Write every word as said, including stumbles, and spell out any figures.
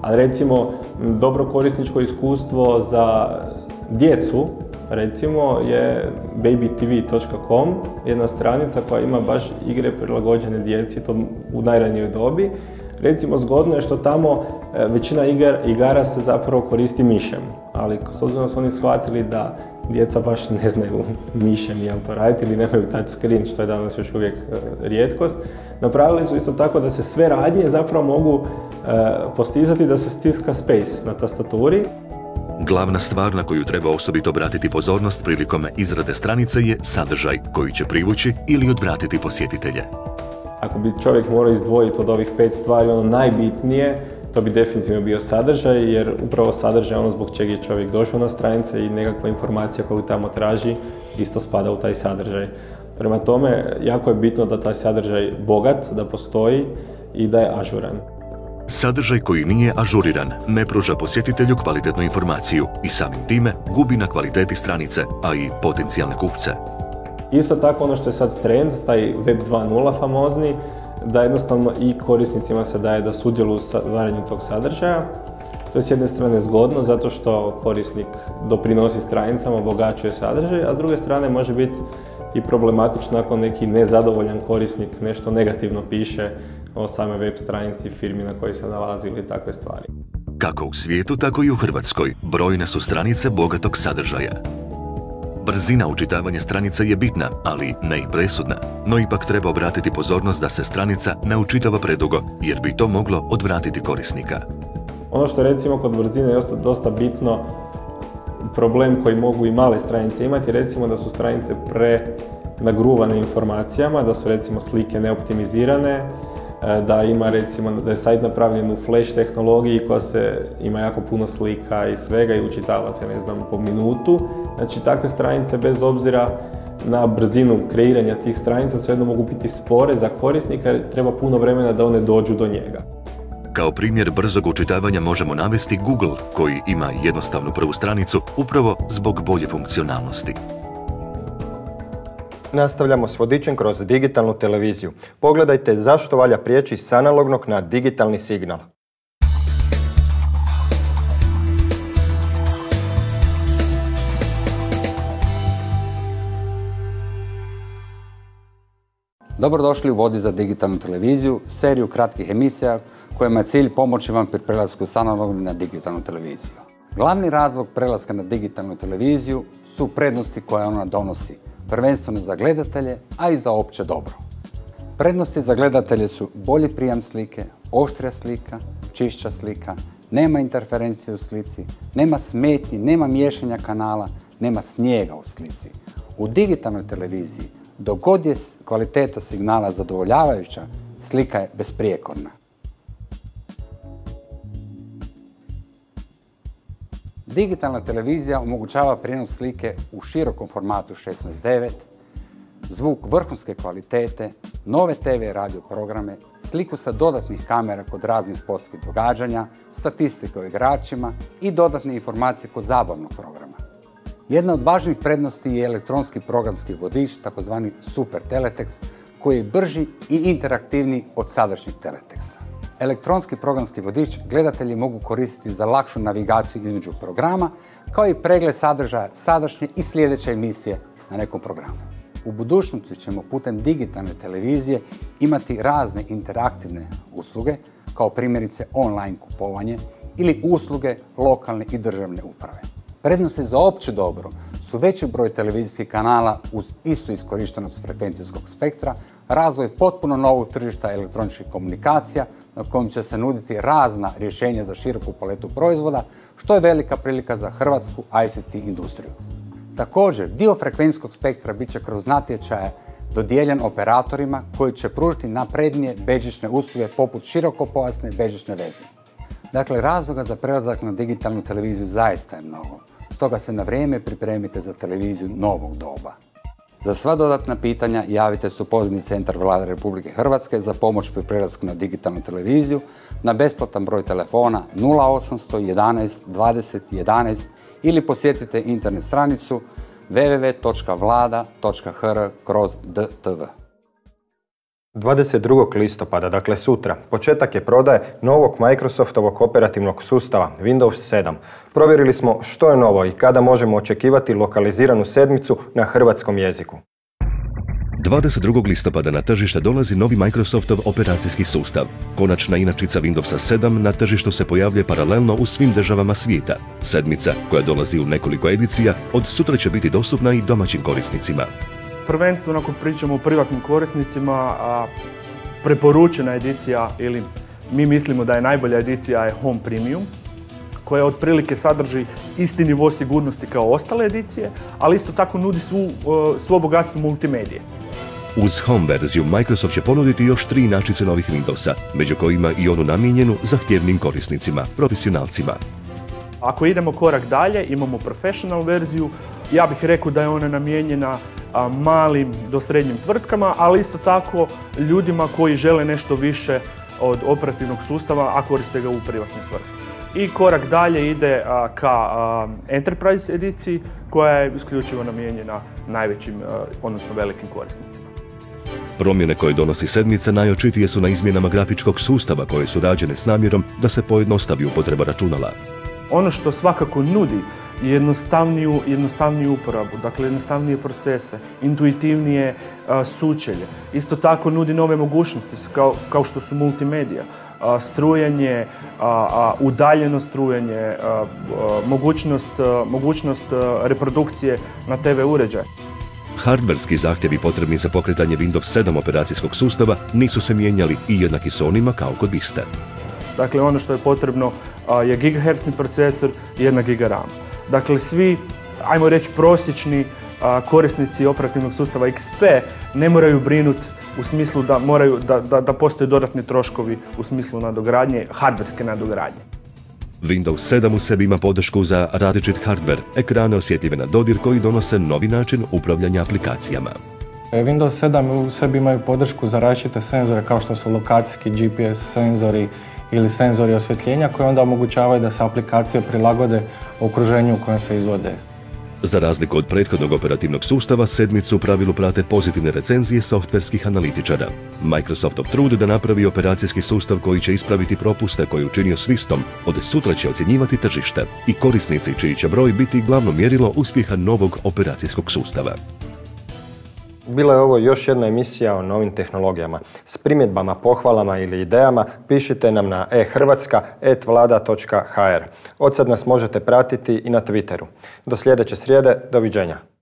A recimo, dobro korisničko iskustvo za djecu, recimo, je baby t v točka com, jedna stranica koja ima baš igre prilagođene djeci, to u najranijoj dobi. Recimo, zgodno je što tamo većina igar, igara se zapravo koristi mišem, ali s obzirom da su oni shvatili da djeca baš ne znaju mišem jel to raditi ili nemaju touch screen, što je danas još uvijek rijetkost, napravili su isto tako da se sve radnje zapravo mogu postizati da se stiska space na tastaturi. Glavna stvar na koju treba osobito obratiti pozornost prilikom izrade stranice je sadržaj koji će privući ili odvratiti posjetitelje. Ako bi čovjek morao izdvojiti od ovih pet stvari ono najbitnije, to bi definitivno bio sadržaj, jer upravo sadržaj je ono zbog čega je čovjek došao na stranice i nekakva informacija koju tamo traži isto spada u taj sadržaj. Prema tome, jako je bitno da taj sadržaj bogat, da postoji i da je ažuran. Sadržaj koji nije ažuriran ne pruža posjetitelju kvalitetnu informaciju i samim time gubi na kvaliteti stranice, a i potencijalne kupce. Isto tako ono što je sad trend, taj web dva nula famozni, da jednostavno i korisnicima se daje da sudjeluju u stvaranju tog sadržaja. To je s jedne strane zgodno zato što korisnik doprinosi stranicama, obogaćuje sadržaj, a s druge strane može biti i problematično ako neki nezadovoljan korisnik nešto negativno piše o same web stranici, firmi na kojoj se nalazi ili takve stvari. Kako u svijetu, tako i u Hrvatskoj brojne su stranice bogatog sadržaja. Brzina učitavanja stranica je bitna, ali ne i presudna, no ipak treba obratiti pozornost da se stranica ne učitava predugo, jer bi to moglo odvratiti korisnika. Ono što recimo kod brzine je dosta bitno, problem koji mogu i male stranice imati, recimo da su stranice prenagruvane informacijama, da su recimo slike neoptimizirane, da ima recimo da je sajt napravljen u flash tehnologiji koja se ima jako puno slika i svega i učitava se ne znam po minutu. Znači takve stranice bez obzira na brzinu kreiranja tih stranica svejedno mogu biti spore za korisnika jer treba puno vremena da one dođu do njega. Kao primjer brzog učitavanja možemo navesti Google koji ima jednostavnu prvu stranicu upravo zbog bolje funkcionalnosti. Nastavljamo s vodičem kroz digitalnu televiziju. Pogledajte zašto valja prijeći s analognog na digitalni signal. Dobrodošli u Vodi za digitalnu televiziju, seriju kratkih emisija kojima je cilj pomoći vam pri prelasku s analognog na digitalnu televiziju. Glavni razlog prelaska na digitalnu televiziju su prednosti koje ona donosi, prvenstveno za gledatelje, a i za opće dobro. Prednosti za gledatelje su bolji prijam slike, oštrija slika, čišća slika, nema interferencije u slici, nema smetnji, nema miješanja kanala, nema snijega u slici. U digitalnoj televiziji, dok god je kvaliteta signala zadovoljavajuća, slika je besprijekorna. Digitalna televizija omogućava prijenos slike u širokom formatu šesnaest devet, zvuk vrhunske kvalitete, nove te ve i radio programe, sliku sa dodatnih kamera kod raznih sportskih događanja, statistike o igračima i dodatne informacije kod zabavnog programa. Jedna od važnijih prednosti je elektronski programski vodič, takozvani Super Teletekst, koji je brži i interaktivniji od sadašnjeg teleteksta. Elektronski programski vodič gledatelji mogu koristiti za lakšu navigaciju između programa, kao i pregled sadržaja sadašnje i sljedeće emisije na nekom programu. U budućnosti ćemo putem digitalne televizije imati razne interaktivne usluge, kao primjerice online kupovanje ili usluge lokalne i državne uprave. Prednosti za opće dobro su veći broj televizijskih kanala uz istu iskorištenost frekvencijskog spektra, razvoj potpuno novog tržišta elektroničkih komunikacija na kojem će se nuditi razna rješenja za široku paletu proizvoda, što je velika prilika za hrvatsku I C T industriju. Također, dio frekvencijskog spektra bit će kroz natječaje dodijeljen operatorima koji će pružiti naprednije bežične usluge poput širokopojasne bežične veze. Dakle, razloga za prelazak na digitalnu televiziju zaista je mnogo. Stoga se na vrijeme pripremite za televiziju novog doba. Za sva dodatna pitanja javite se u pozivni centar Vlade Republike Hrvatske za pomoć pri prelasku na digitalnu televiziju na besplatan broj telefona nula osamsto jedanaest dvadeset jedanaest ili posjetite internet stranicu w w w točka vlada točka h r kroz d t v. dvadeset drugog listopada, dakle sutra, početak je prodaje novog Microsoftovog operativnog sustava Windows sedam. Provjerili smo što je novo i kada možemo očekivati lokaliziranu sedmicu na hrvatskom jeziku. dvadeset drugog listopada na tržište dolazi novi Microsoftov operacijski sustav. Konačna inačica Windowsa sedam na tržištu se pojavljuje paralelno u svim državama svijeta. Sedmica, koja dolazi u nekoliko edicija, od sutra će biti dostupna i domaćim korisnicima. Prvenstveno ako pričamo o privatnim korisnicima, a, preporučena edicija ili mi mislimo da je najbolja edicija je Home Premium, koja otprilike sadrži isti nivo sigurnosti kao ostale edicije, ali isto tako nudi svu, svo bogatstvo multimedije. Uz Home verziju Microsoft će ponuditi još tri inačice novih Windowsa, među kojima i onu namijenjenu zahtjevnim korisnicima, profesionalcima. Ako idemo korak dalje, imamo Professional verziju. Ja bih rekao da je ona namijenjena a, malim do srednjim tvrtkama, ali isto tako ljudima koji žele nešto više od operativnog sustava, a koriste ga u privatne svrhe. I korak dalje ide a, ka a, Enterprise ediciji, koja je isključivo namijenjena najvećim, a, odnosno velikim korisnicima. Promjene koje donosi sedmica najočitije su na izmjenama grafičkog sustava koje su rađene s namjerom da se pojednostavi upotreba računala. Ono što svakako nudi je jednostavniju, jednostavniju uporabu, dakle jednostavnije procese, intuitivnije a, sučelje. Isto tako nudi nove mogućnosti kao, kao što su multimedija, a, strujanje, a, a, udaljeno strujanje, a, a, mogućnost, a, mogućnost a, reprodukcije na te ve uređaje. Hardverski zahtjevi potrebni za pokretanje Windows sedam operacijskog sustava nisu se mijenjali i jednaki su onima kao kod Viste. Dakle, ono što je potrebno a, je gigahertzni procesor i jedna giga RAM. Dakle, svi, ajmo reći, prosječni a, korisnici operativnog sustava X P ne moraju brinuti u smislu da, moraju, da, da, da postoje dodatni troškovi u smislu nadogradnje, hardverske nadogradnje. Windows sedam u sebi ima podršku za različit hardware, ekrane osjetljive na dodir koji donose novi način upravljanja aplikacijama. Windows sedam u sebi imaju podršku za različite senzore kao što su lokacijski G P S senzori ili senzori osvjetljenja koji onda omogućavaju da se aplikacije prilagode okruženju u kojem se izvode. Za razliku od prethodnog operativnog sustava, sedmicu u pravilu prate pozitivne recenzije softverskih analitičara. Microsoftov trud da napravi operacijski sustav koji će ispraviti propuste koje je učinio s Vistom, od sutra će ocjenjivati tržište i korisnici čiji će broj biti glavno mjerilo uspjeha novog operacijskog sustava. Bila je ovo još jedna emisija o novim tehnologijama. S primjedbama, pohvalama ili idejama pišite nam na e hrvatska et vlada točka h r. Od sad nas možete pratiti i na Twitteru. Do sljedeće srijede, doviđenja.